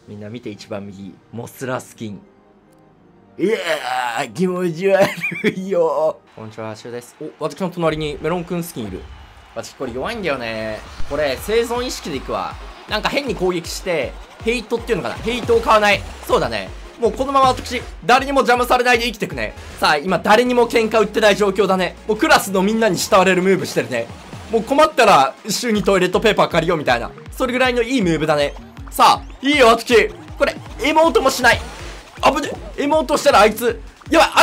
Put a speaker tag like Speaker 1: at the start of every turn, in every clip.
Speaker 1: みんな見て一番右、モスラスキン。いやー、気持ち悪いよ。こんにちは、シュウです。お、私の隣にメロンくんスキンいる。私これ弱いんだよね。これ、生存意識でいくわ。なんか変に攻撃して、ヘイトっていうのかな、ヘイトを買わない。そうだね。もうこのまま私、誰にも邪魔されないで生きてくね。さあ、今誰にも喧嘩売ってない状況だね。もうクラスのみんなに慕われるムーブしてるね。もう困ったら、週にトイレットペーパー借りようみたいな。それぐらいのいいムーブだね。さあ、いいよ、私。これ、エモートもしない。あぶね。エモートしたらあいつ、やばい、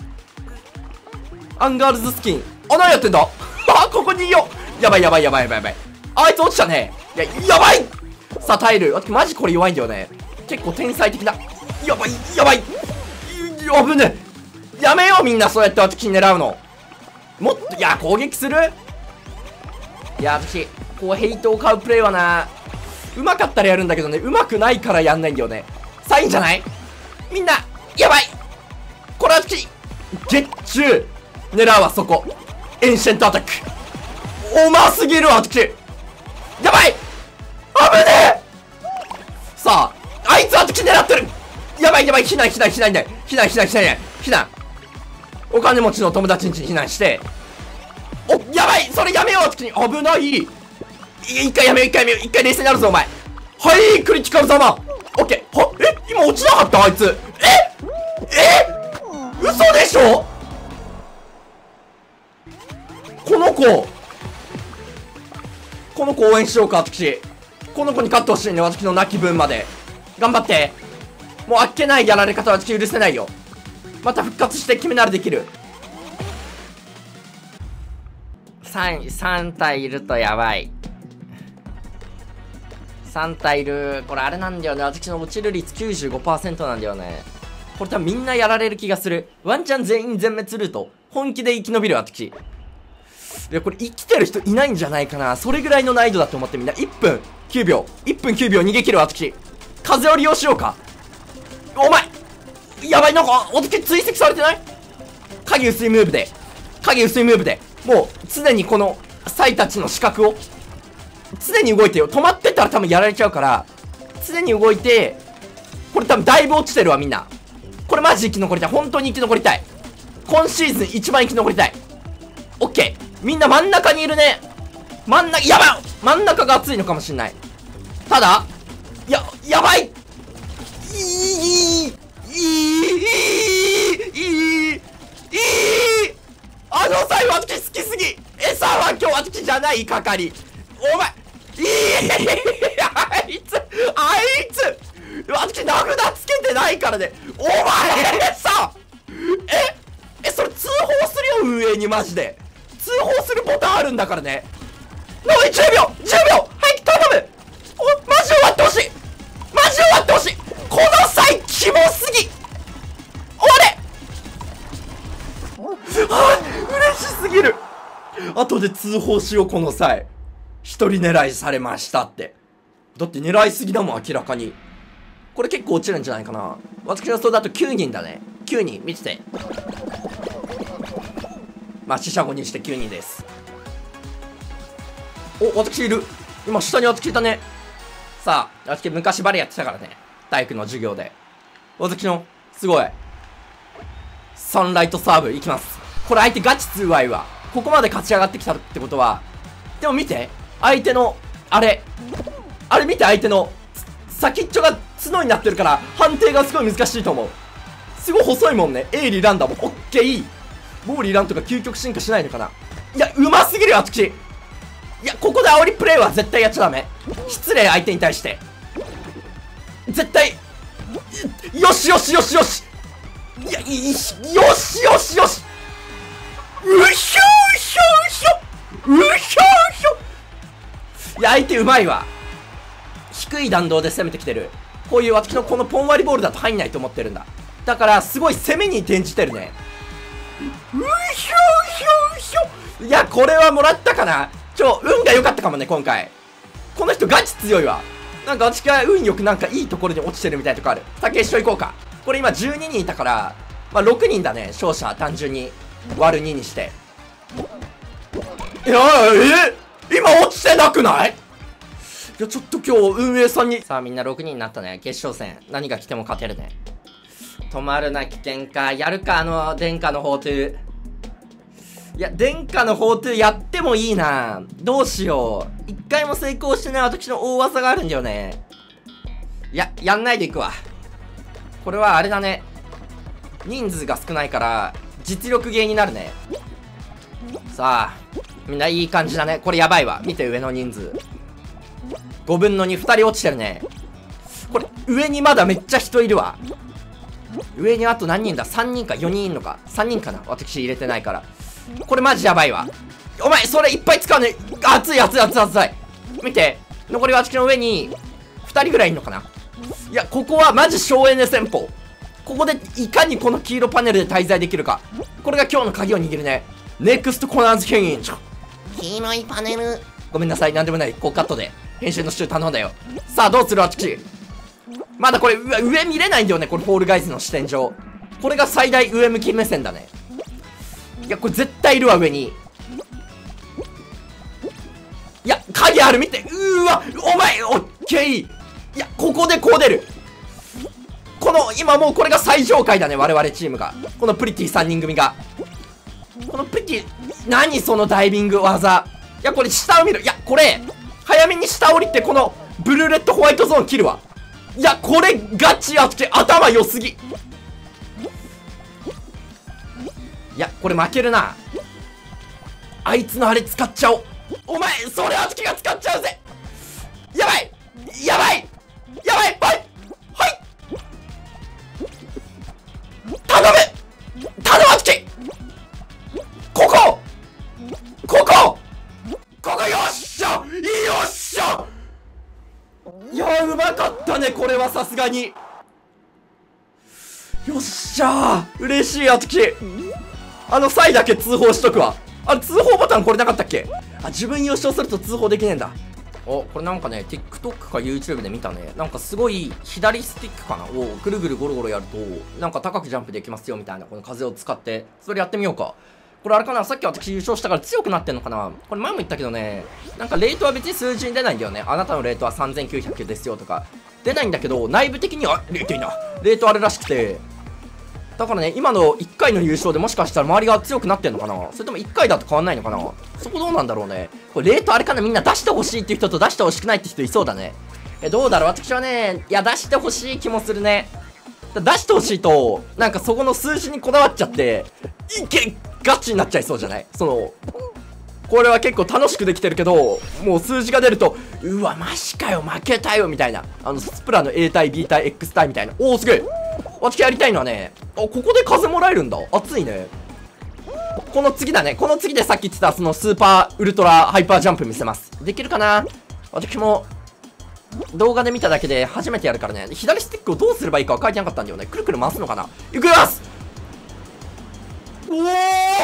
Speaker 1: アンガールズスキン。あ、何やってんだあ、ここにいよう。やばいやばいやばいやばいやばい。あいつ落ちたね。いや、やばい。さあ、耐える。私マジこれ弱いんだよね。結構天才的な。やばい、やばい。あぶね。やめよう、みんなそうやって私に狙うの。もっと、いや、攻撃する。いや、私、こうヘイトを買うプレイはな、うまかったらやるんだけどね、うまくないからやんないんだよね。さあ、いいんじゃない？みんな、やばい。これは私、月中、狙うわ、そこ。エンシェントアタック。おますぎるわ、私。やばい。あぶねえ。さあ、あいつ私狙ってる。やばいやばい、避難避難避難避難避難避難避難。お金持ちの友達ん家に避難して。お、やばい、それやめよう、私に。危ない。一回やめよう、一回やめよう、一回冷静になるぞ、お前。はい、クリティカル様。オッケー。は、今落ちなかったあいつ。嘘でしょ。この子応援しようか、私。この子に勝ってほしいね、私の泣き分まで。頑張って。もうあっけないやられ方は私許せないよ。また復活して決めなるできる。3体いるとやばい。3体いる。これあれなんだよね。私の落ちる率 95% なんだよね。これ多分みんなやられる気がする。ワンチャン全員全滅ルート。本気で生き延びる私。いや、これ生きてる人いないんじゃないかな。それぐらいの難易度だと思ってみんな。1分9秒。1分9秒逃げ切る私。風を利用しようか。お前やばい、なんか、おとけ追跡されてない？影薄いムーブで。もう、常にこの、サイたちの視覚を、常に動いてよ。止まってたら多分やられちゃうから、常に動いて、これ多分だいぶ落ちてるわ、みんな。これマジ生き残りたい。本当に生き残りたい。今シーズン一番生き残りたい。オッケー。みんな真ん中にいるね。やばい！真ん中が熱いのかもしんない。ただ、やばい！あの際私好きすぎ。餌は今日私じゃない係。お前、あいつ私名札つけてないからね。お前さ、それ通報するよ、運営に。マジで通報するボタンあるんだからね。残り10秒、はい頼む。マジ終わってほしい。この際キモすぎ。嬉しすぎる。後で通報しよう、この際。一人狙いされましたって。だって狙いすぎだもん、明らかに。これ結構落ちるんじゃないかな。私の予想だと9人だね。9人、見てて。まあ、死者5人して9人です。お、私いる。今、下に私いたね。さあ、私昔バレエやってたからね。体育の授業で。私の、すごい。サンライトサーブ、いきます。これ相手ガチ強いわ。ここまで勝ち上がってきたってことは。でも見て。相手の、あれ見て、相手の、先っちょが角になってるから、判定がすごい難しいと思う。すごい細いもんね。A リランだもん。オッケー、いい。ボーリーランとか究極進化しないのかな。いや、うますぎるよ、私。いや、ここで煽りプレイは絶対やっちゃダメ。失礼、相手に対して。絶対、よし。いや、よし。いや、相手うまいわ。低い弾道で攻めてきてる。こういう私のこのポン割りボールだと入んないと思ってるんだ。だから、すごい攻めに転じてるね。いや、これはもらったかな。運が良かったかもね、今回。この人ガチ強いわ。なんか私が運よくなんかいいところに落ちてるみたいなとこある。先一緒行こうか。これ今12人いたから、まあ6人だね、勝者。単純に割る2にして。いや、今落ちてなくない？ や、ちょっと今日、運営さんに。さあ、みんな6人になったね。決勝戦。何が来ても勝てるね。止まるな危険か。やるか、殿下の宝刀。いや、殿下の宝刀やってもいいな。どうしよう。一回も成功してない私の大技があるんだよね。いや、やんないでいくわ。これはあれだね。人数が少ないから、実力ゲーになるね。さあ、みんないい感じだね。これやばいわ。見て、上の人数。5分の2、2人落ちてるね。これ、上にまだめっちゃ人いるわ。上にあと何人だ ?3 人か4人いんのか ?3 人かな私入れてないから。これマジやばいわ。お前、それいっぱい使うね。熱い熱い熱い熱い。見て。残り私の上に、2人ぐらいいんのかないや、ここはマジ省エネ戦法。ここで、いかにこの黄色パネルで滞在できるか。これが今日の鍵を握るね。ネクストコナンズ権威。黄色いパネル。ごめんなさい、なんでもない。こうカットで。編集の週頼んだよ。さあ、どうする私。まだこれ、上見れないんだよね。これ、フォールガイズの視点上。これが最大上向き目線だね。いや、これ絶対いるわ、上に。いや、鍵ある、見て。わ、お前、オッケー。いや、ここでこう出る。この、今もうこれが最上階だね、我々チームが。このプリティ3人組が。このプリティ、何そのダイビング技。いや、これ下を見る。いや、これ、早めに下降りて、この、ブルーレッドホワイトゾーン切るわ。いや、これ、ガチやって、頭良すぎ。いや、これ負けるな。あいつのあれ使っちゃおう。お前、それあつきが使っちゃうぜ。やばいやばいやばいはいはい頼む頼むあつきここよっしゃよっしゃいや、うまかったね、これはさすがに。よっしゃー嬉しい、あつき。サイだけ通報しとくわ。通報ボタンこれなかったっけ？自分優勝すると通報できねえんだ。これなんかね、TikTok か YouTube で見たね。なんかすごい、左スティックかなをぐるぐるゴロゴロやると、なんか高くジャンプできますよみたいな、この風を使って、それやってみようか。これあれかな、さっき私優勝したから強くなってんのかな。これ前も言ったけどね、なんかレートは別に数字に出ないんだよね。あなたのレートは3900ですよとか。出ないんだけど、内部的には、レートあるらしくて、だからね、今の1回の優勝でもしかしたら周りが強くなってんのかな。それとも1回だと変わんないのかな。そこどうなんだろうね。これレートあれかな、みんな出してほしいっていう人と出してほしくないって人いそうだね。どうだろう、私はね、いや、出してほしい気もするね。出してほしいと、なんかそこの数字にこだわっちゃって、ガチになっちゃいそうじゃない？これは結構楽しくできてるけど、もう数字が出ると、うわ、マジかよ、負けたよ、みたいな。スプラの A 対 B 対 X 対みたいな。おー、すげえ。私やりたいのはね、ここで風もらえるんだ。熱いね。この次だね。この次でさっき言ってた、そのスーパーウルトラハイパージャンプ見せます。できるかな？私も、動画で見ただけで初めてやるからね。左スティックをどうすればいいかは書いてなかったんだよね。くるくる回すのかな？いきます！おー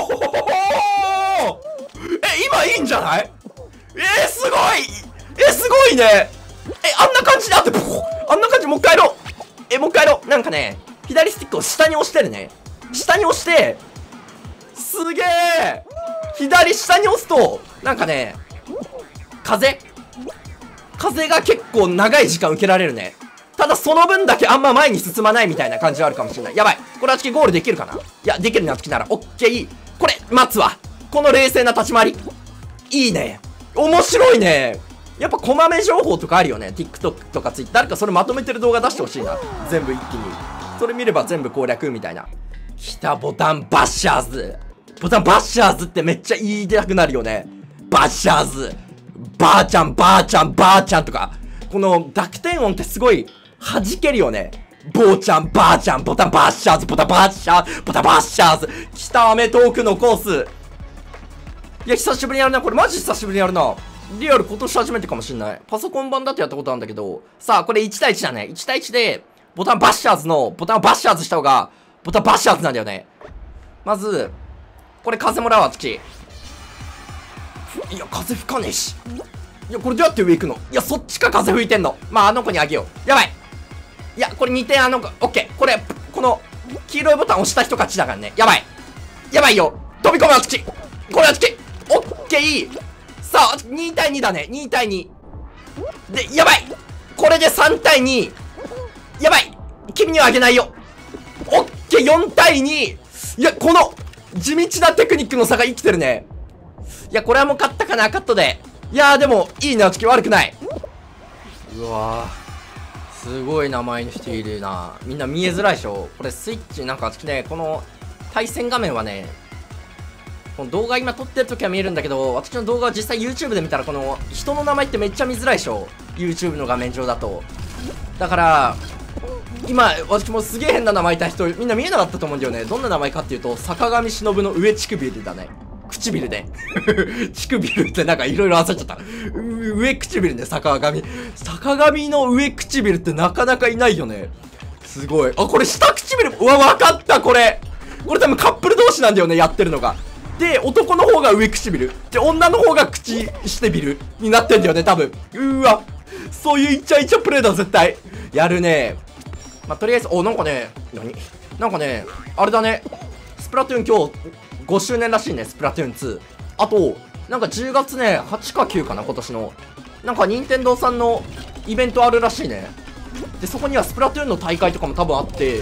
Speaker 1: 今いいんじゃない？すごい！すごいね！あんな感じであって、あんな感じ、もう一回やろう！もう一回やろう！なんかね、左スティックを下に押してるね。下に押して、すげえ！左下に押すと、なんかね、風が結構長い時間受けられるね。ただその分だけあんま前に進まないみたいな感じはあるかもしれない。やばい。これあつきゴールできるかな？いや、できるなつきなら。オッケー。これ、待つわ。この冷静な立ち回り。いいね。面白いね。やっぱこまめ情報とかあるよね。TikTok とか Twitter。誰かそれまとめてる動画出してほしいな。全部一気に。それ見れば全部攻略みたいな。来た、ボタンバッシャーズ。ボタンバッシャーズってめっちゃ言いたくなるよね。バッシャーズ。ばあちゃん、ばあちゃん、ばあちゃんとか。この濁点音ってすごい弾けるよね。ぼうちゃん、ばあちゃん、ボタンバッシャーズ、ボタンバッシャーズ、ボタンバッシャーズ。北アメトークのコース。いや、久しぶりにやるな。これマジ久しぶりにやるな。リアル今年初めてかもしんない。パソコン版だとやったことあるんだけど。さあ、これ1対1だね。1対1で、ボタンバッシャーズの、ボタンバッシャーズした方が、ボタンバッシャーズなんだよね。まず、これ風もらうわ、つき。いや、風吹かねえし。いや、これどうやって上行くの？いや、そっちか風吹いてんの。まあ、あの子にあげよう。やばい。いや、これ2点オッケー。これ、この、黄色いボタン押した人勝ちだからね。やばい。やばいよ。飛び込むあつき。これあつき。オッケー。さあ、2対2だね。2対2。 で、やばい。これで3対2。やばい。君にはあげないよ。オッケー、4対2。いや、この、地道なテクニックの差が生きてるね。いや、これはもう勝ったかな、カットで。いやー、でも、いいな、チキ悪くない。うわー。すごい名前にしているな。みんな見えづらいでしょ。これスイッチ、なんかね、この、対戦画面はね、この動画今撮ってる時は見えるんだけど、私の動画は実際 YouTube で見たら、この、人の名前ってめっちゃ見づらいでしょ。YouTube の画面上だと。だから、今、私もすげえ変な名前いた人、みんな見えなかったと思うんだよね。どんな名前かっていうと、坂上忍の上乳首だね。唇で。乳首ってなんかいろいろ焦っちゃった。上唇ね、坂上。坂上の上唇ってなかなかいないよね。すごい。あ、これ下唇、うわ、わかったこれ。これ多分カップル同士なんだよね、やってるのが。で、男の方が上唇。で、女の方が口してビルになってんだよね、多分。わ。そういうイチャイチャプレイだ、絶対。やるね。まあ、とりあえず、なんかね、なんかね、あれだね。スプラトゥーン今日、5周年らしいね、スプラトゥーン2。あと、なんか10月ね、8か9かな、今年の。なんか、任天堂さんのイベントあるらしいね。で、そこにはスプラトゥーンの大会とかも多分あって、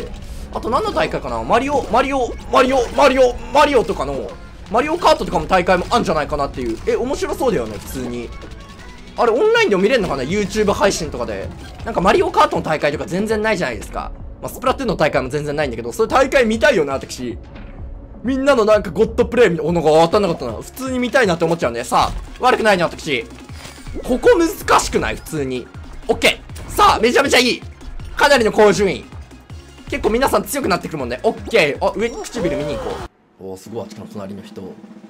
Speaker 1: あと何の大会かな、マリオとかの、マリオカートとかも大会もあんじゃないかなっていう。面白そうだよね、普通に。あれ、オンラインでも見れるのかな ?YouTube 配信とかで。なんかマリオカートの大会とか全然ないじゃないですか。まあ、スプラトゥーンの大会も全然ないんだけど、そういう大会見たいよな、私。みんなのなんかゴッドプレイなんか当たんなかったな。普通に見たいなって思っちゃうね。さあ、悪くないね、私。ここ難しくない普通に。オッケー。さあ、めちゃめちゃいい。かなりの高順位。結構皆さん強くなってくるもんね。オッケー。あ、上に唇見に行こう。おー、すごい。あっちの隣の人。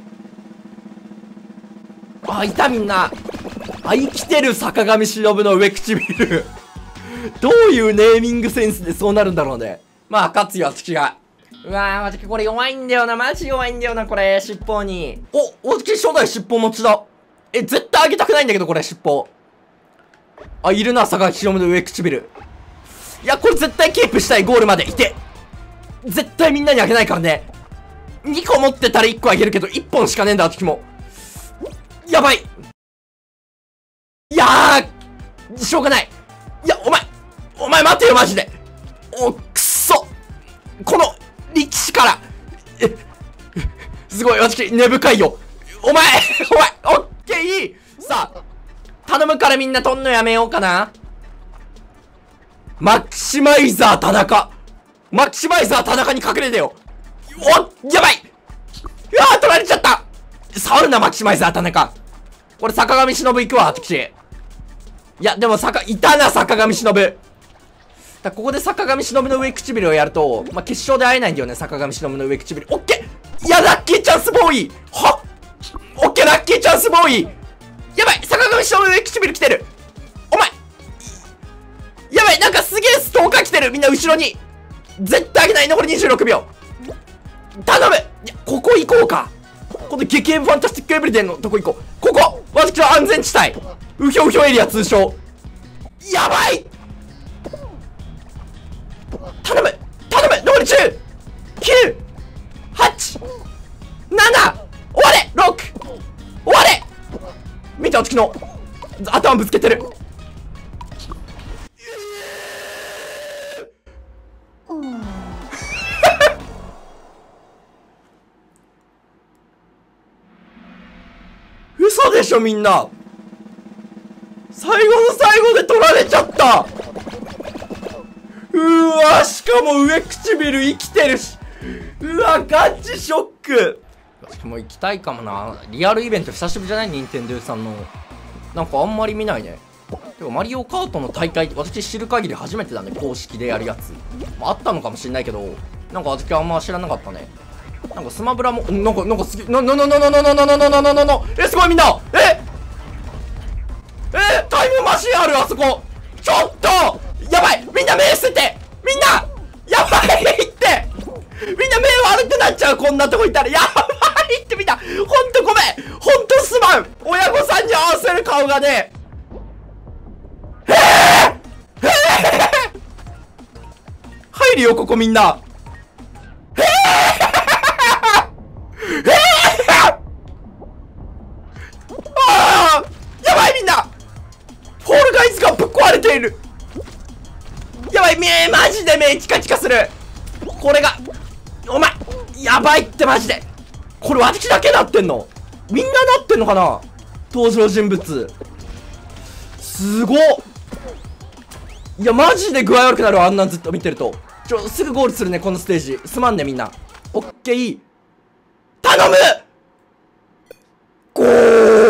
Speaker 1: あ、いたみんな。あ、生きてる坂上忍の上唇。どういうネーミングセンスでそうなるんだろうね。まあ、勝つよ、私が。うわー、マジこれ弱いんだよな。マジ弱いんだよな、これ。尻尾に。私初代尻尾持ちだ。絶対あげたくないんだけど、これ、尻尾。あ、いるな、坂上忍の上唇。いや、これ絶対キープしたい、ゴールまで。いて。絶対みんなにあげないからね。2個持ってたら1個あげるけど、1本しかねえんだ、私も。やばい。いやー、しょうがない。いや、お前待てよ、マジで。くっそ。この、力士から。すごい、私、根深いよ。お前、オッケー、いい。さあ、頼むからみんな取んのやめようかな。マキシマイザー田中。マキシマイザー田中に隠れてよ。やばい。取られちゃった。触るな、マキシマイザー田中。これ、坂上忍行くわ、私。いや、でも、いたな、坂上忍。ここで坂上忍の上唇をやると、まあ、決勝で会えないんだよね、坂上忍の上唇。オッケー。いや、ラッキーチャンスボーイ。オッケー、ラッキーチャンスボーイ。やばい、坂上忍の上唇来てる。お前。やばい、なんかすげえストーカー来てる。みんな後ろに。絶対あげない。残り26秒。頼む。いや、ここ行こうか。この激エムファンタスティックエブリデンのとこ行こう。ここ私は安全地帯。うひょうひょエリア通称。やばい。頼む残り10、9、8、7、終われ !6! 終われ見て、私の頭ぶつけてる。嘘でしょ、みんな。最後の最後で取られちゃった。しかも上唇生きてるし。ガチショック。もう行きたいかもな。リアルイベント久しぶりじゃない？任天堂さんの。なんかあんまり見ないね。てかマリオカートの大会、私知る限り初めてだね。公式でやるやつ。あったのかもしれないけど、なんか私あんま知らなかったね。なんかスマブラも、なんかすげえ、すごいみんな。タイムマシンある、あそこ。ちょっとやばい、みんな目捨てて。みんなやばいって。みんな目悪くなっちゃう、こんなとこいたら。やばいって。みんなほんとごめん、ほんとすまん。親御さんに合わせる顔がね。入るよ、ここみんな。やばいみんな。フォールガイズマジで目チカチカする。これが、お前、やばいってマジで。これ私だけなってんの？みんななってんのかな？登場人物。すごっ。いや、マジで具合悪くなるわ、あんなんずっと見てると。すぐゴールするね、このステージ。すまんね、みんな。オッケー。頼む！ゴー